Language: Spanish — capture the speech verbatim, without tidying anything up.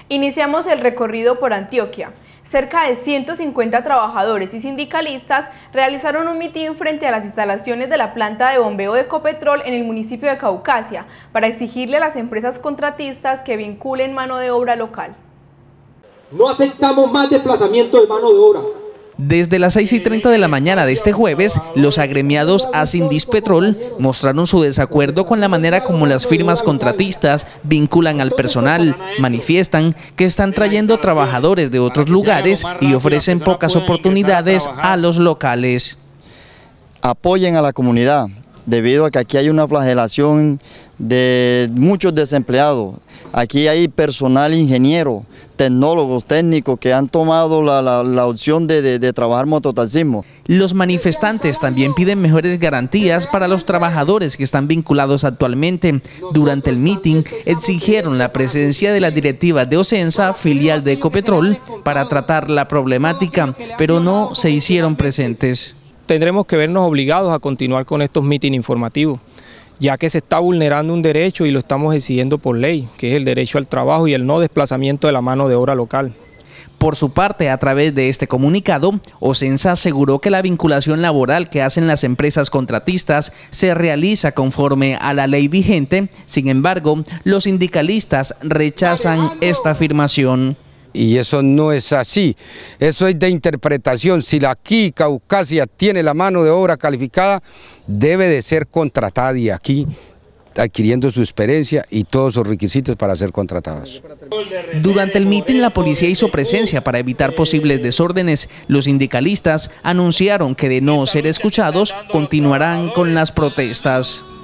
Iniciamos el recorrido por Antioquia. Cerca de ciento cincuenta trabajadores y sindicalistas realizaron un mitin frente a las instalaciones de la planta de bombeo de Ecopetrol en el municipio de Caucasia para exigirle a las empresas contratistas que vinculen mano de obra local. No aceptamos más desplazamiento de mano de obra. Desde las seis y treinta de la mañana de este jueves, los agremiados Asindispetrol mostraron su desacuerdo con la manera como las firmas contratistas vinculan al personal. Manifiestan que están trayendo trabajadores de otros lugares y ofrecen pocas oportunidades a los locales. Apoyen a la comunidad, debido a que aquí hay una flagelación de muchos desempleados. Aquí hay personal ingeniero, tecnólogos, técnicos que han tomado la, la, la opción de, de, de trabajar mototaxismo. Los manifestantes también piden mejores garantías para los trabajadores que están vinculados actualmente. Durante el mitin exigieron la presencia de las directivas de Ocensa, filial de Ecopetrol, para tratar la problemática, pero no se hicieron presentes. Tendremos que vernos obligados a continuar con estos mítines informativos, ya que se está vulnerando un derecho y lo estamos exigiendo por ley, que es el derecho al trabajo y el no desplazamiento de la mano de obra local. Por su parte, a través de este comunicado, Ocensa aseguró que la vinculación laboral que hacen las empresas contratistas se realiza conforme a la ley vigente. Sin embargo, los sindicalistas rechazan esta afirmación. Y eso no es así, eso es de interpretación. Si la aquí Caucasia tiene la mano de obra calificada, debe de ser contratada y aquí adquiriendo su experiencia y todos sus requisitos para ser contratados. Durante el mitin la policía hizo presencia para evitar posibles desórdenes. Los sindicalistas anunciaron que de no ser escuchados continuarán con las protestas.